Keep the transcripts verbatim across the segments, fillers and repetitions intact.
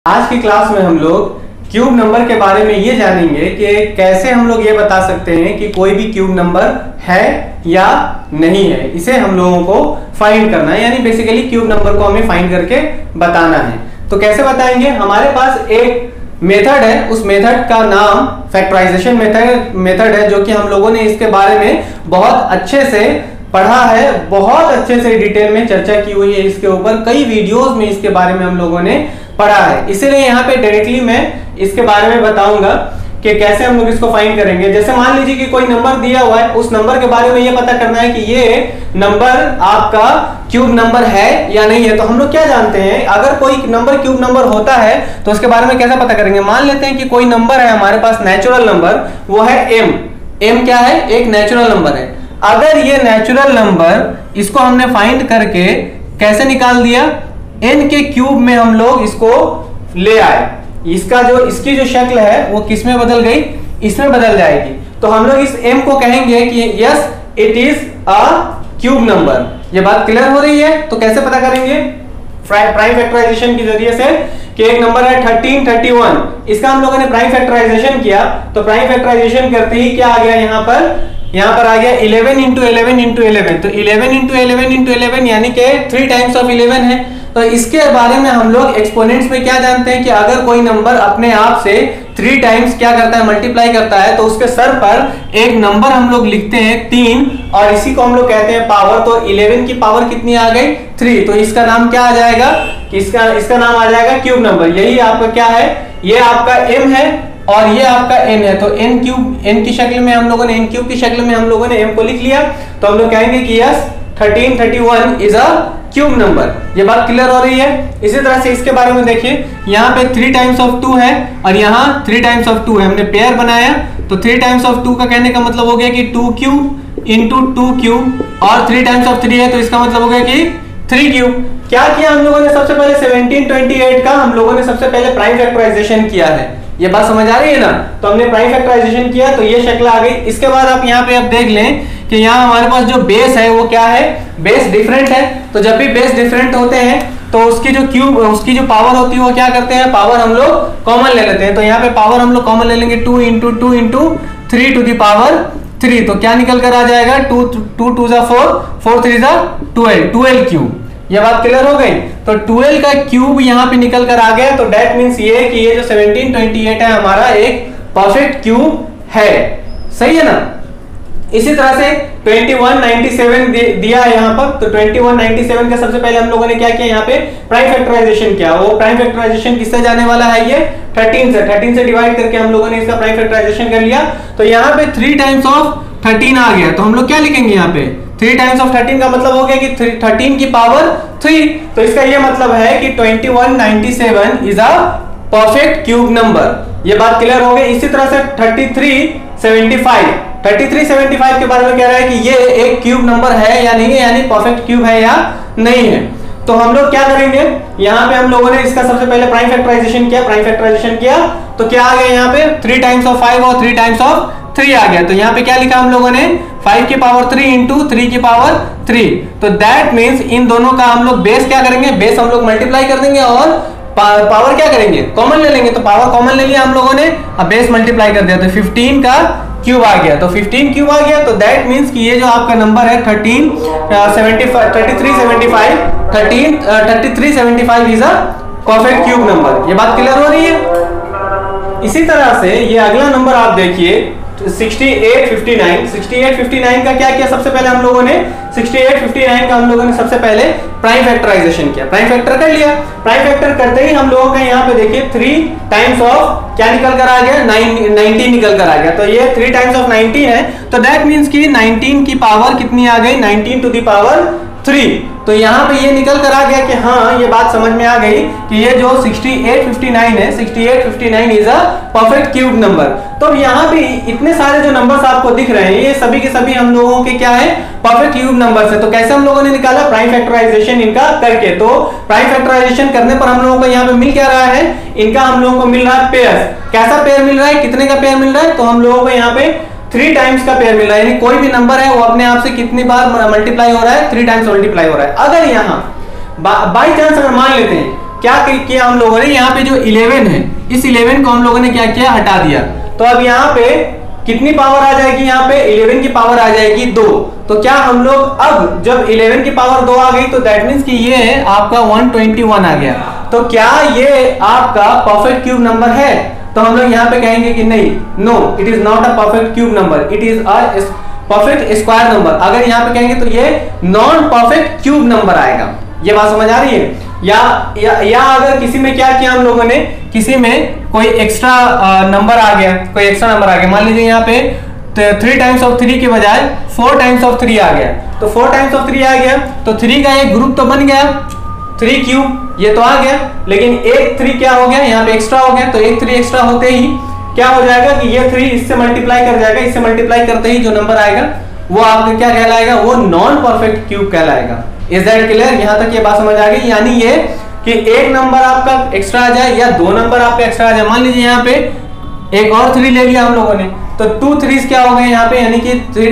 आज की क्लास में हम लोग क्यूब नंबर के बारे में ये जानेंगे कि कैसे हम लोग ये बता सकते हैं कि कोई भी क्यूब नंबर है या नहीं है। इसे हम लोगों को फाइंड करना है, यानी बेसिकली क्यूब नंबर को हमें फाइंड करके बताना है। तो कैसे बताएंगे? हमारे पास एक मेथड है, उस मेथड का नाम फैक्टराइजेशन मेथड मेथड है, जो कि हम लोगों ने इसके बारे में बहुत अच्छे से पढ़ा है, बहुत अच्छे से डिटेल में चर्चा की हुई है इसके ऊपर। कई वीडियोस में इसके बारे में हम लोगों ने पढ़ा है, इसीलिए यहाँ पे डायरेक्टली मैं इसके बारे में बताऊंगा कि कैसे हम लोग इसको फाइंड करेंगे। जैसे मान लीजिए कि कोई नंबर दिया हुआ है, उस नंबर के बारे में ये पता करना है कि ये नंबर आपका क्यूब नंबर है या नहीं है। तो हम लोग क्या जानते हैं, अगर कोई नंबर क्यूब नंबर होता है तो उसके बारे में कैसे पता करेंगे? मान लेते हैं कि कोई नंबर है हमारे पास, नेचुरल नंबर, वो है एम। एम क्या है? एक नेचुरल नंबर है। अगर ये नेचुरल नंबर, इसको हमने फाइंड करके कैसे निकाल दिया, n के क्यूब में हम लोग इसको ले आए, इसका जो इसकी जो शक्ल है वो किस में बदल गई? इसमें बदल जाएगी। तो हम लोग इस m को कहेंगे कि yes it is a cube number. ये बात क्लियर हो रही है? तो कैसे पता करेंगे? प्राइम फैक्टराइजेशन के जरिए से कि एक नंबर है थर्टीन थर्टी वन, इसका हम लोगों ने प्राइम फैक्टराइजेशन किया। तो प्राइम फैक्टराइजेशन करते ही क्या आ गया यहाँ पर? यहाँ पर आ गया eleven into eleven into eleven. तो eleven into eleven into eleven यानी कि थ्री टाइम्स ऑफ इलेवन है। तो इसके बारे में हम लोग एक्सपोनेंट्स में क्या जानते हैं कि अगर कोई नंबर अपने आप से थ्री टाइम्स क्या करता है, मल्टीप्लाई करता है, तो उसके सर पर एक नंबर हम लोग लिखते हैं तीन, और इसी को हम लोग कहते हैं पावर। तो इलेवन की पावर कितनी आ गई? थ्री। तो इसका नाम क्या आ जाएगा? इसका इसका नाम आ जाएगा क्यूब नंबर। यही आपका क्या है? ये आपका m है और ये आपका n है। तो n क्यूब, n की शक्ल में हम लोगों ने n क्यूब की शक्ल में हम लोगों ने m को लिख लिया। तो हम लोग कहेंगे कि yes thirteen thirty one is a cube number. ये बात क्लियर हो रही है? इसी तरह से इसके बारे में देखिए, यहाँ पे थ्री टाइम्स ऑफ टू है और यहाँ थ्री टाइम्स ऑफ टू है। हमने पेयर बनाया, तो थ्री टाइम्स ऑफ टू का कहने का मतलब हो गया कि two cube into two cube, और थ्री टाइम्स ऑफ थ्री है तो इसका मतलब हो गया कि थ्री क्यूब। क्या किया हम लोगों ने? सबसे पहले सेवनटीन ट्वेंटी एट का हम लोगों ने सबसे पहले प्राइम फैक्टराइजेशन किया है। ये बात समझ आ रही है ना? तो हमने प्राइम फैक्टराइजेशन किया तो ये शक्ल आ गई। इसके बाद आप यहाँ पे आप देख लें कि यहाँ हमारे पास जो बेस है वो क्या है? बेस डिफरेंट है। तो जब भी बेस डिफरेंट होते हैं तो उसकी जो क्यूब, उसकी जो पावर होती है वो क्या करते हैं? पावर हम लोग कॉमन ले लेते हैं। तो यहाँ पे पावर हम लोग कॉमन ले लेंगे, two into two into three to the power three. तो क्या निकल कर आ जाएगा? टू टू टू जा फोर, फोर थ्री जा ट्वेल्व, ट्वेल्व क्यूब। ये बात क्लियर हो गई? तो ट्वेल्व का क्यूब यहाँ पे निकल कर आ गया। तो डेट मींस ये कि ये जो सेवनटीन ट्वेंटी एट है हमारा एक परफेक्ट क्यूब है। सही है ना? इसी तरह से ट्वेंटी वन नाइंटी सेवन दिया है यहाँ पर। तो ट्वेंटी वन नाइंटी सेवन का सबसे पहले हम लोगों ने क्या किया? यहाँ पे प्राइम फैक्टराइजेशन किया। वो प्राइम फैक्टराइजेशन किससे जाने वाला है? ये थर्टीन से। थर्टीन से डिवाइड करके हम लोगों ने इसका प्राइम फैक्टराइजेशन कर लिया। तो यहाँ पे थ्री टाइम्स ऑफ थर्टीन आ गया। तो हम लोग क्या लिखेंगे यहाँ पे? थ्री टाइम्स ऑफ थर्टीन का मतलब हो गया कि थर्टीन की पावर थ्री। तो इसका ये मतलब है कि twenty one ninety seven is a perfect cube number. ये बात क्लियर हो गई? इसी तरह से thirty three seventy five, thirty three seventy five के बारे में कह रहा है कि ये एक क्यूब नंबर है या नहीं है, यानी परफेक्ट क्यूब है या नहीं है। तो हम लोग क्या करेंगे? यहाँ पे हम लोगों ने इसका सबसे पहले प्राइम फैक्टराइजेशन किया। प्राइम फैक्टराइजेशन किया तो क्या आ गया यहाँ पे? थ्री टाइम्स ऑफ फाइव और थ्री टाइम्स ऑफ थ्री आ गया। तो यहाँ पे क्या लिखा हम लोगों ने? फाइव की पावर थ्री इंटू थ्री की पावर थ्री। तो दैट मीन्स इन दोनों का हम लोग बेस क्या करेंगे? बेस हम लोग मल्टीप्लाई कर देंगे और पावर क्या करेंगे? कॉमन ले लेंगे। तो पावर कॉमन ले लिया हम लोगों ने, अब बेस मल्टीप्लाई कर दिया। तो फिफ्टीन का क्यूब आ गया। तो फिफ्टीन क्यूब आ गया। तो दैट मींस कि ये जो आपका नंबर है thirteen seventy five, thirty three seventy five, thirteen thirty three seventy five is a perfect cube number. ये बात क्लियर हो रही है? इसी तरह से ये अगला नंबर आप देखिए, sixty eight fifty nine. Sixty eight fifty nine का क्या किया? सबसे पहले हम लोगों ने सिक्सटी एट फिफ्टी नाइन का हम लोगों ने सबसे पहले प्राइम फैक्टराइजेशन किया। प्राइम फैक्टर कर लिया। प्राइम फैक्टर करते ही हम लोगों का यहाँ पे देखिए थ्री टाइम्स ऑफ क्या निकल कर आ गया? नाइनटीन निकल कर आ गया। तो ये थ्री टाइम्स ऑफ नाइनटीन है। तो दैट मींस कि नाइनटीन की पावर कितनी आ गई? Nineteen to the power three. तो यहाँ पे ये निकल कर आ गया कि हाँ, ये बात समझ में आ गई कि ये जो सिक्सटी एट फिफ्टी नाइन है, sixty eight fifty nine is a perfect cube number. तो यहाँ पे इतने सारे जो नंबर्स आपको दिख रहे हैं, ये सभी के सभी हम लोगों के क्या है? परफेक्ट क्यूब नंबर्स है। तो कैसे हम लोगों ने निकाला? प्राइम फैक्टराइजेशन इनका करके। तो प्राइम फैक्टराइजेशन करने पर हम लोगों को यहाँ पे मिल क्या रहा है? इनका हम लोगों को मिल रहा है पेयर। कैसा पेयर मिल रहा है? कितने का पेयर मिल रहा है? तो हम लोगों को यहाँ पे थ्री टाइम्स का पेयर मिल रहा है, यानी कोई भी नंबर है वो अपने आप से कितनी बार मल्टीप्लाई हो रहा है? थ्री टाइम्स मल्टीप्लाई हो रहा है। अगर यहाँ बाई चांस अगर मान लेते हैं क्या किया हम लोगों ने, यहाँ पे जो इलेवन है इस इलेवन को हम लोगों ने क्या किया, हटा दिया। तो अब यहाँ पे कितनी पावर आ जाएगी, यहाँ पे इलेवन की पावर आ जाएगी दो। तो क्या हम लोग अब जब इलेवन की पावर दो आ गई तो दैट मींस कि ये है आपका वन ट्वेंटी वन आ गया। तो क्या ये आपका परफेक्ट क्यूब नंबर है? तो हम लोग यहाँ पे कहेंगे कि नहीं, no it is not a perfect cube number, it is a perfect square number. अगर यहाँ पे कहेंगे तो ये नॉन परफेक्ट क्यूब नंबर आएगा। ये बात समझ आ रही है? या, या या अगर किसी में क्या किया हम लोगों ने, किसी में कोई एक्स्ट्रा नंबर आ गया, कोई एक्स्ट्रा नंबर आ गया, मान लीजिए यहाँ पे थ्री टाइम्स ऑफ थ्री के बजाय फोर टाइम्स ऑफ थ्री आ गया, तो फोर टाइम्स ऑफ थ्री आ गया तो थ्री का एक ग्रुप तो बन गया, थ्री क्यूब ये तो आ गया, लेकिन एक थ्री क्या हो गया, यहाँ पे एक्स्ट्रा हो गया। तो एक थ्री एक्स्ट्रा होते ही क्या हो जाएगा कि ये थ्री इससे मल्टीप्लाई कर जाएगा, इससे मल्टीप्लाई करते ही जो नंबर आएगा वो आपका क्या कहलाएगा, वो नॉन परफेक्ट क्यूब कहलाएगा। Is that clear? यहां तक ये बात समझ आ गई? यानी ये कि एक नंबर आपका एक्स्ट्रा आ जाए या दो नंबर आपका एक्स्ट्रा आ जाए। मान लीजिए यहाँ पे एक और थ्री ले लिया हम लोगों ने, तो टू थ्रीज क्या हो गए यहाँ पे, यानी कि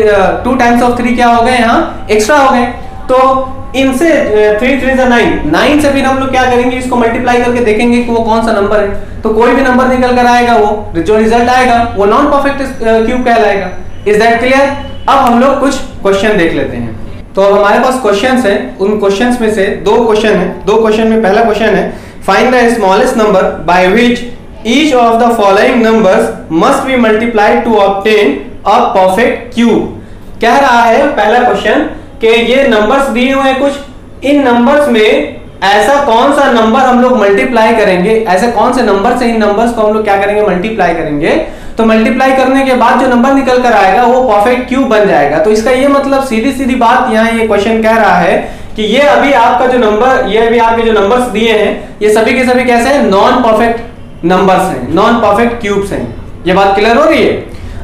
टू टाइम्स ऑफ थ्री क्या हो गए यहाँ एक्स्ट्रा हो गए। तो इनसे थ्री थ्री से नाइन, नाइन से फिर हम लोग क्या करेंगे, इसको मल्टीप्लाई करके देखेंगे कि वो कौन सा नंबर है। तो कोई भी नंबर निकल कर आएगा, वो जो रिजल्ट आएगा वो नॉन परफेक्ट क्यूब कहलाएगा। Is that clear? अब हम लोग कुछ क्वेश्चन देख लेते हैं। तो अब हमारे पास क्वेश्चंस हैं, उन क्वेश्चंस में से दो क्वेश्चन है, दो क्वेश्चन में पहला क्वेश्चन है find the smallest number by which each of the following numbers must be multiplied to obtain a perfect cube. कह रहा है पहला क्वेश्चन कि ये नंबर्स दिए हुए हैं कुछ, इन नंबर्स में ऐसा कौन सा नंबर हम लोग मल्टीप्लाई करेंगे, ऐसे कौन से नंबर से इन नंबर्स को हम लोग क्या करेंगे, मल्टीप्लाई करेंगे। तो मल्टीप्लाई करने के बाद जो नंबर निकल कर आएगा वो परफेक्ट क्यूब बन जाएगा। तो इसका ये मतलब सीधी सीधी बात यहाँ ये क्वेश्चन कह रहा है कि ये अभी आपका जो नंबर, ये अभी आपके जो नंबर्स दिए हैं ये सभी के सभी कैसे हैं, नॉन परफेक्ट नंबर्स हैं, नॉन परफेक्ट क्यूब्स हैं। ये बात क्लियर हो रही है?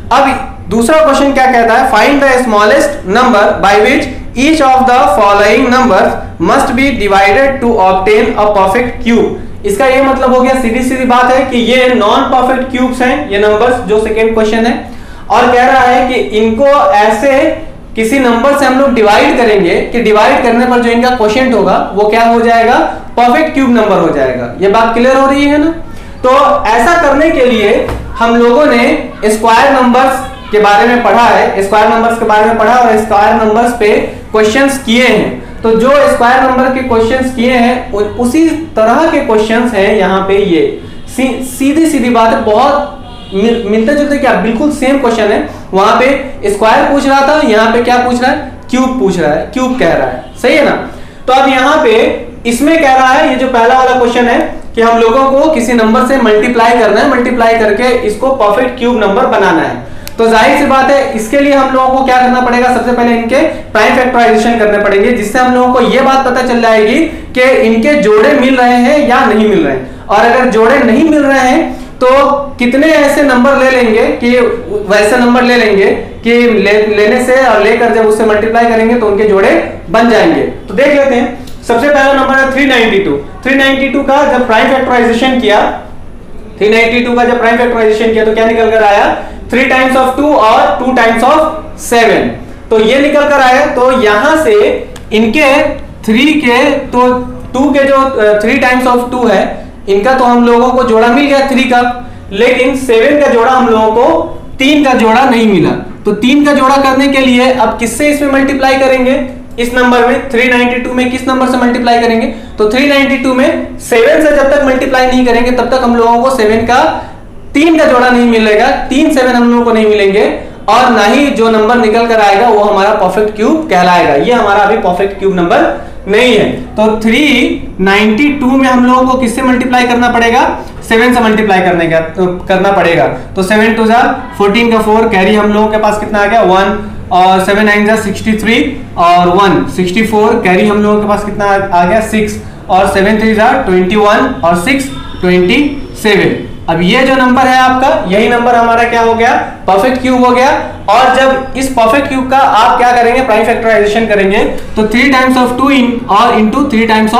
अब दूसरा क्वेश्चन क्या कहता है, find the smallest number by which each of the following numbers must be divided to obtain a perfect cube. इसका ये मतलब हो गया, सीधी सीधी बात है कि ये नॉन परफेक्ट क्यूब्स हैं, ये नंबर्स जो सेकंड क्वेश्चन है, और कह रहा है कि इनको ऐसे किसी नंबर से हम लोग डिवाइड करेंगे कि डिवाइड करने पर जो इनका क्वोशिएंट होगा वो क्या हो जाएगा, परफेक्ट क्यूब नंबर हो जाएगा। ये बात क्लियर हो रही है ना? तो ऐसा करने के लिए हम लोगों ने स्क्वायर नंबर्स के बारे में पढ़ा है, स्क्वायर नंबर्स के बारे में पढ़ा और स्क्वायर नंबर्स पे क्वेश्चंस किए हैं। तो जो स्क्वायर नंबर के क्वेश्चंस किए हैं उसी तरह के क्वेश्चंस हैं यहाँ पे। ये सी, सीधी सीधी बात है, बहुत मिल, मिलते जुलते, क्या बिल्कुल सेम क्वेश्चन है। वहां पे स्क्वायर पूछ रहा था, यहाँ पे क्या पूछ रहा है, क्यूब पूछ रहा है, क्यूब कह रहा है, सही है ना? तो अब यहाँ पे इसमें कह रहा है, ये जो पहला वाला क्वेश्चन है कि हम लोगों को किसी नंबर से मल्टीप्लाई करना है, मल्टीप्लाई करके इसको परफेक्ट क्यूब नंबर बनाना है। तो जाहिर सी बात है इसके लिए हम लोगों को क्या करना पड़ेगा, सबसे पहले इनके प्राइम फैक्टराइजेशन करने पड़ेंगे, जिससे हम लोगों को यह बात पता चल जाएगी कि इनके जोड़े मिल रहे हैं या नहीं मिल रहे हैं। और अगर जोड़े नहीं मिल रहे हैं तो कितने ऐसे नंबर ले लेंगे कि वैसे नंबर ले लेंगे कि ले, लेने से और लेकर जब उससे मल्टीप्लाई करेंगे तो उनके जोड़े बन जाएंगे। तो देख लेते हैं, सबसे पहला नंबर है three ninety two. Three ninety two का जब प्राइम फैक्टराइजेशन किया, थ्री नाइंटी टू का जब प्राइम फैक्टराइजेशन किया तो क्या निकल कर आया, थ्री टाइम्स ऑफ टू और टू टाइम्स ऑफ सेवन। तो ये निकल कर आया। तो यहां से इनके थ्री के, तो टू के जो थ्री टाइम्स ऑफ टू है इनका तो हम लोगों को जोड़ा मिल गया थ्री का, लेकिन सेवन का जोड़ा हम लोगों को तीन का जोड़ा नहीं मिला। तो तीन का जोड़ा करने के लिए अब किससे इसमें मल्टीप्लाई करेंगे, इस नंबर में थ्री नाइंटी टू में किस नंबर से मल्टीप्लाई करेंगे, तो थ्री नाइंटी टू में सेवन से जब तक मल्टीप्लाई नहीं करेंगे तब तक हम लोगों को सेवन का तीन का जोड़ा नहीं मिलेगा, तीन सेवन हम लोगों को नहीं मिलेंगे, और ना ही जो नंबर निकल कर आएगा वो हमारा परफेक्ट क्यूब कहलाएगा। ये हमारा अभी परफेक्ट क्यूब नंबर नहीं है। तो थ्री नाइंटी टू में हम लोगों को किससे मल्टीप्लाई करना पड़ेगा, सेवन से मल्टीप्लाई करने का तो करना पड़ेगा। तो सेवन टू जा फोर्टीन का फोर, कैरी हम लोगों के पास कितना आ गया वन, और सेवन नाइन जा सिक्सटी थ्री और वन सिक्सटी फोर, कैरी हम लोगों के पास कितना आ गया सिक्स, और सेवन थ्री जा ट्वेंटी वन और सिक्स ट्वेंटी सेवन। अब ये जो नंबर है आपका, यही नंबर हमारा क्या हो गया, परफेक्ट क्यूब हो गया। और जब इस परफेक्ट क्यूब का आप क्या करेंगे, प्राइम फैक्टराइजेशन करेंगे, तो थ्री टाइम्स ऑफ टू इन और into three times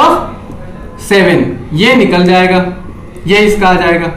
of seven, ये निकल जाएगा, ये इसका आ जाएगा।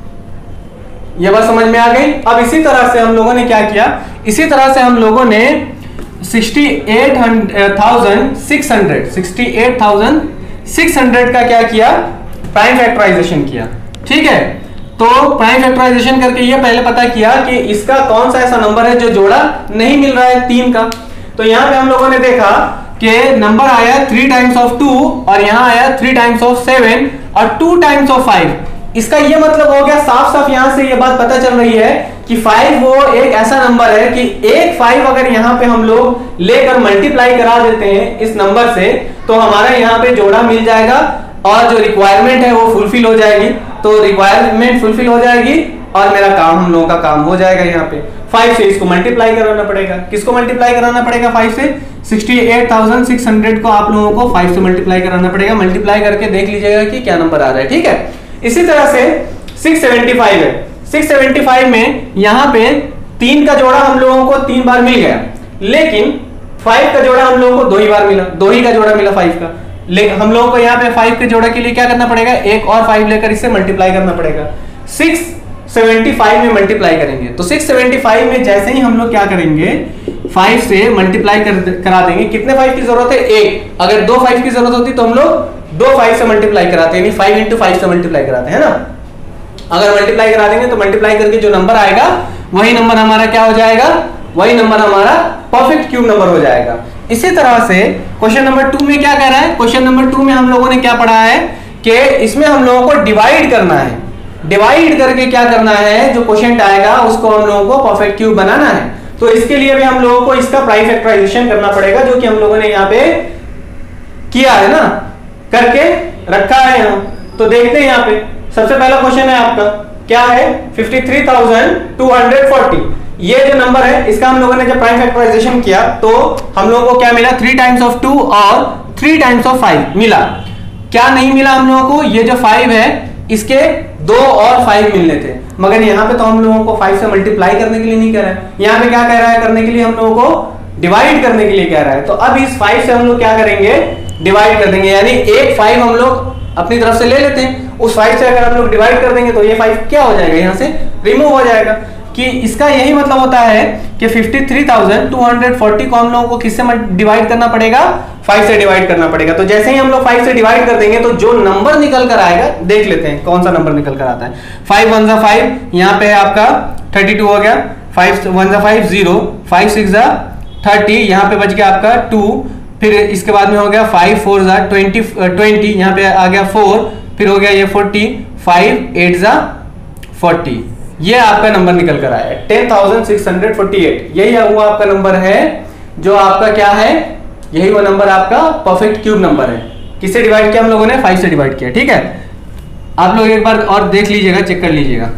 ये बात समझ में आ गई। अब इसी तरह से हम लोगों ने क्या किया, इसी तरह से हम लोगों ने sixty eight thousand six hundred sixty eight thousand six hundred का क्या किया, प्राइम फैक्टराइजेशन किया, ठीक है। तो प्राइम फैक्टराइजेशन करके ये पहले पता किया कि इसका कौन सा ऐसा नंबर है जो जोड़ा नहीं मिल रहा है तीन का। तो यहां पे हम लोगों ने देखा कि नंबर आया थ्री टाइम्स ऑफ टू और यहां आया थ्री टाइम्स ऑफ सेवन और टू टाइम्स ऑफ फाइव। इसका ये मतलब हो गया साफ साफ यहां से ये बात पता चल रही है कि फाइव वो एक ऐसा नंबर है कि एक फाइव अगर यहां पे हम लोग लेकर मल्टीप्लाई करा देते हैं इस नंबर से तो हमारा यहां पे जोड़ा मिल जाएगा और जो रिक्वायरमेंट है वो फुलफिल हो जाएगी। तो रिक्वायरमेंट फुलफिल हो जाएगी और मेरा काम हम लोगों का काम हो जाएगा। यहाँ पे फाइव से इसको मल्टीप्लाई कराना पड़ेगा। किसको मल्टीप्लाई कराना पड़ेगा फाइव से? Sixty eight thousand six hundred को आप लोगों को फाइव से मल्टीप्लाई कराना पड़ेगा। मल्टीप्लाई करके देख लीजिएगा कि क्या नंबर आ रहा है, ठीक है। इसी तरह से सिक्स सेवेंटी फाइव है। सिक्स सेवेंटी फाइव में यहाँ पे तीन का जोड़ा हम लोगों को तीन बार मिल गया, लेकिन फाइव का जोड़ा हम लोगों को दो ही बार मिला, दो ही का जोड़ा मिला फाइव का। लेकिन हम लोगों को यहाँ पे फाइव के जोड़े के लिए क्या करना पड़ेगा? एक और फाइव लेकर इससे मल्टीप्लाई करना पड़ेगा। सिक्स सेवेंटी फाइव में मल्टीप्लाई करेंगे तो सिक्स सेवेंटी फाइव में जैसे ही हम लोग क्या करेंगे फाइव से मल्टीप्लाई कर, करा देंगे। कितने फाइव की जरूरत है? एक। अगर दो फाइव की जरूरत होती तो हम लोग दो फाइव से मल्टीप्लाई कराते हैं, फाइव इंटू फाइव से मल्टीप्लाई कराते हैं ना। अगर मल्टीप्लाई करा देंगे तो मल्टीप्लाई करके जो नंबर आएगा वही नंबर हमारा क्या हो जाएगा? वही नंबर हमारा परफेक्ट क्यूब नंबर हो जाएगा। इसी तरह से क्वेश्चन नंबर टू में क्या कह रहा है? क्वेश्चन नंबर टू में हम लोगों ने क्या पढ़ा है कि इसमें हम लोगों को डिवाइड करना है। डिवाइड करके क्या करना है? जो क्वेश्चन आएगा उसको हम लोगों को परफेक्ट क्यूब बनाना है। तो इसके लिए भी हम लोगों को इसका प्राइम फैक्टराइजेशन करना पड़ेगा, जो कि हम लोगों ने यहाँ पे किया है ना, करके रखा है यहाँ। तो देखते हैं यहाँ पे सबसे पहला क्वेश्चन है आपका क्या है? Fifty three thousand two hundred forty. ये जो नंबर है इसका हम लोगों ने जब प्राइम फैक्टराइजेशन किया तो हम लोगों को क्या मिला? थ्री टाइम्स ऑफ टू और थ्री टाइम्स ऑफ फाइव मिला। क्या नहीं मिला हम लोगों को? ये जो फाइव है इसके दो और फाइव मिलने थे, मगर यहाँ पे तो हम लोगों को फाइव से मल्टीप्लाई करने के लिए नहीं कह रहा है। यहाँ पे क्या कह रहा है करने के लिए? हम लोगों को डिवाइड करने के लिए कह रहा है। तो अब इस फाइव से हम लोग क्या करेंगे? डिवाइड कर देंगे, यानी एक फाइव हम लोग अपनी तरफ से ले लेते हैं। उस फाइव से अगर हम लोग डिवाइड कर देंगे तो ये फाइव क्या हो जाएगा? यहाँ से रिमूव हो जाएगा। कि इसका यही मतलब होता है कि fifty three thousand two hundred forty को हम लोगों को किससे डिवाइड करना पड़ेगा? फाइव से डिवाइड करना पड़ेगा। तो जैसे ही हम लोग फाइव से डिवाइड कर देंगे तो जो नंबर निकल कर आएगा देख लेते हैं कौन सा नंबर निकल कर आता है। फाइव वन जा फाइव, यहाँ पे है आपका थर्टी टू हो गया। फाइव वन जा फाइव जीरो, फाइव सिक्स जा थर्टी, यहाँ पे बच गया आपका टू। फिर इसके बाद में हो गया फाइव फोर जा ट्वेंटी ट्वेंटी, यहाँ पे आ गया फोर। फिर हो गया ये फोर्टी, फाइव एट जा फोर्टी। ये आपका नंबर निकल कर आया ten thousand six hundred forty eight. यही वो आपका नंबर है जो आपका क्या है? यही वो नंबर आपका परफेक्ट क्यूब नंबर है। किससे डिवाइड किया हम लोगों ने? फाइव से डिवाइड किया, ठीक है। आप लोग एक बार और देख लीजिएगा, चेक कर लीजिएगा।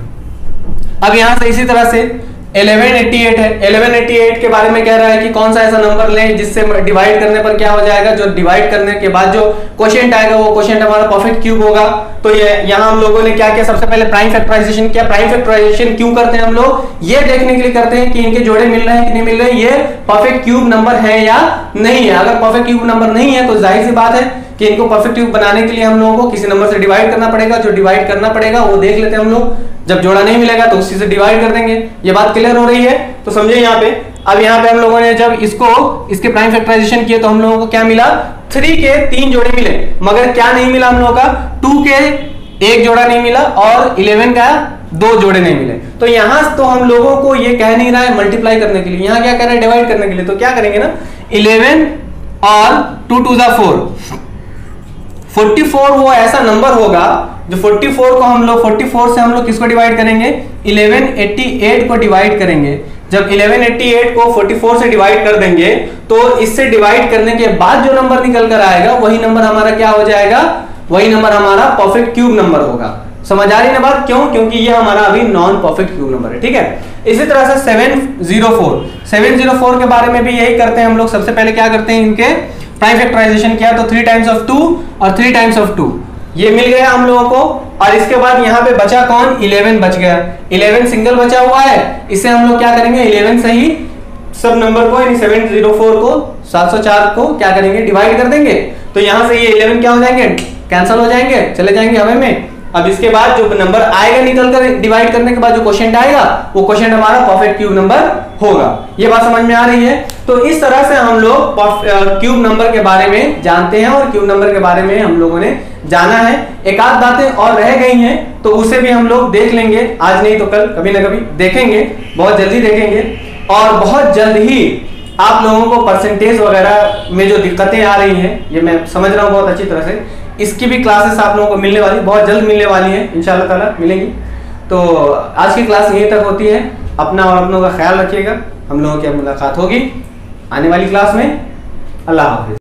अब यहां से इसी तरह से इलेवन एटी एट है। इलेवन एटी एट के बारे में कह रहा है कि कौन सा ऐसा नंबर लें जिससे डिवाइड करने पर क्या हो जाएगा? जो डिवाइड करने के बाद जो क्वोशिएंट आएगा वो क्वोशिएंट हमारा परफेक्ट क्यूब होगा। तो ये यहाँ हम लोगों ने क्या किया? सबसे पहले प्राइम फैक्टराइजेशन किया। प्राइम फैक्टराइजेशन क्यों करते हैं हम लोग? ये देखने के लिए करते हैं कि इनके जोड़े मिल रहे हैं कि नहीं मिल रहे, ये परफेक्ट क्यूब नंबर है या नहीं है। अगर परफेक्ट क्यूब नंबर नहीं है तो जाहिर सी बात है कि इनको परफेक्ट क्यूब बनाने के लिए हम लोगों को किसी नंबर से डिवाइड करना पड़ेगा। जो डिवाइड करना पड़ेगा वो देख लेते हैं हम लोग। जब जोड़ा नहीं मिलेगा तो उसी से डिवाइड कर देंगे। ये बात क्लियर हो रही है? तो समझे यहाँ पे। अब यहाँ पे हम लोगों ने जब इसको इसके प्राइम फैक्टराइजेशन किए तो हम लोगों को क्या मिला? थ्री के तीन जोड़े मिले, मगर क्या नहीं मिला हम लोगों का? टू के एक जोड़ा नहीं मिला और इलेवन का दो जोड़े नहीं मिले। तो यहां तो हम लोगों को ये कह नहीं रहा है मल्टीप्लाई करने के लिए, यहाँ क्या कह रहा है? डिवाइड करने के लिए। तो क्या करेंगे ना, इलेवन और टू टू जा फोर। फोर्टी फोर वो ऐसा नंबर होगा जो फोर्टी फोर को हम लोग फोर्टी फोर से हम लोग किसको डिवाइड करेंगे? इलेवन एटी एट को डिवाइड करेंगे। जब इलेवन एटी एट को फोर्टी फोर से डिवाइड कर देंगे तो इससे डिवाइड करने के बाद जो नंबर निकल कर आएगा वही नंबर हमारा क्या हो जाएगा? वही नंबर हमारा परफेक्ट क्यूब नंबर होगा। समझ आ रही है ना बात? क्यों? क्योंकि ये हमारा अभी नॉन परफेक्ट क्यूब नंबर है, ठीक है। इसी तरह से seven zero four seven zero four के बारे में भी यही करते हैं हम लोग। सबसे पहले क्या करते हैं? इनके प्राइम फैक्टराइजेशन किया तो थ्री टाइम्स ऑफ टू और थ्री टाइम्स ऑफ टू ये मिल गया हम लोगों को। और इसके बाद यहाँ पे बचा कौन? इलेवन बच गया। इलेवन सिंगल बचा हुआ है, इसे हम लोग क्या करेंगे? इलेवन से ही सब नंबर को यानी सेवन जीरो फोर को सात सौ चार को क्या करेंगे? डिवाइड कर देंगे। तो यहाँ से ये इलेवन क्या हो जाएंगे? कैंसिल हो जाएंगे, चले जाएंगे हमें में। अब इसके बाद जो नंबर आएगा निकल कर डिवाइड करने के बाद जो क्वोशिएंट आएगा वो क्वोशिएंट हमारा परफेक्ट क्यूब नंबर होगा। ये बात समझ में आ रही है। तो इस तरह से हम लोग क्यूब नंबर के बारे में जानते हैं और क्यूब नंबर के बारे में हम लोगों ने जाना है। एक आध बातें और रह गई हैं तो उसे भी हम लोग देख लेंगे, आज नहीं तो कल कभी ना कभी देखेंगे, बहुत जल्दी देखेंगे। और बहुत जल्द ही आप लोगों को परसेंटेज वगैरह में जो दिक्कतें आ रही हैं, ये मैं समझ रहा हूँ बहुत अच्छी तरह से, इसकी भी क्लासेस आप लोगों को मिलने वाली, बहुत जल्द मिलने वाली है, इंशाल्लाह ताला मिलेंगी। तो आज की क्लास यहीं तक होती है। अपना और अपनों का ख्याल रखिएगा। हम लोगों की अब मुलाकात होगी आने वाली क्लास में। अल्लाह हाफिज।